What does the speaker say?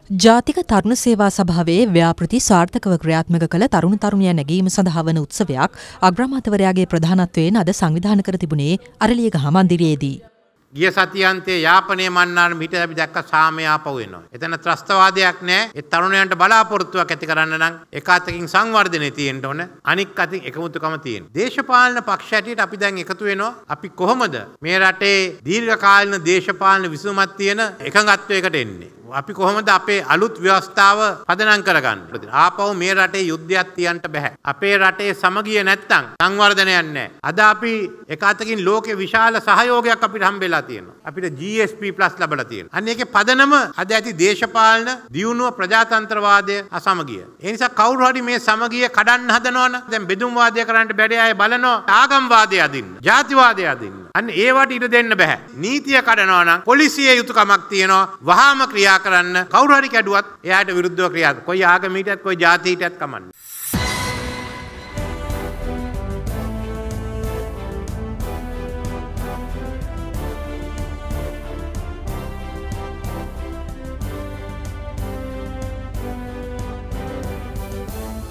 ජාතික තරුණ සේවා සභාවේ ව්‍යාපෘති සාර්ථකව ක්‍රියාත්මක කළ තරුණ තරුණියන් නැගීම සඳහා වන උත්සවයක් අග්‍රාමාත්‍යවරයාගේ ප්‍රධානත්වයෙන් අද සංවිධානය කර තිබුණේ අරලියගහ මන්දිරයේදී. ගිය සතියන්තයේ යාපනයේ මන්නාරම හිට අපි දැක්ක සාමය ආපහු එනවා. එතන ත්‍රස්තවාදයක් නැහැ. ඒ තරුණයන්ට බලාපොරොත්තුවක් ඇති කරන්න නම් එක අතකින් සංවර්ධනය තියෙන්න ඕන. අනික් අතින් එකමුතුකම තියෙන්න. දේශපාලන පක්ෂ හැටියට අපි දැන් එකතු වෙනවා. අපි කොහොමද මේ රටේ දීර්ඝකාලීන දේශපාලන විසඳුමක් තියෙන එකඟත්වයකට එන්නේ? අපි කොහොමද අපේ අලුත් ව්‍යවස්ථාව පදනම් කරගන්නේ? ආපහු මේ රටේ යුද්ධයක් තියන්න බෑ. අපේ රටේ සමගිය නැත්තම් සංවර්ධනයක් නැහැ. අද අපි එක අතකින් ලෝකේ විශාල සහයෝගයක් අපිට හම්බෙලා තියෙනවා. අපිට GSP+ ලැබලා තියෙනවා. අන්න ඒකේ පදනම අද ඇති දේශපාලන දියුණුව ප්‍රජාතන්ත්‍රවාදය අසමගිය. ඒ නිසා කවුරු හරි මේ සමගිය කඩන්න හදනවනම් දැන් බෙදුම් වාදය කරන්න බැරි අය බලනවා ආගම්වාදය අදින්න, ජාතිවාදය අදින්න. අන්න ඒවට ඉඩ දෙන්න බෑ. නීතිය කඩනවා නම් පොලිසියේ යුතුයකමක් තියෙනවා. වහාම ක්‍රියා කරන්න කවුරු හරි කැඩුවත් එයාට විරුද්ධව ක්‍රියාත්මක. කොයි ආගමීටත් කොයි ජාතියටත් කමන්නේ.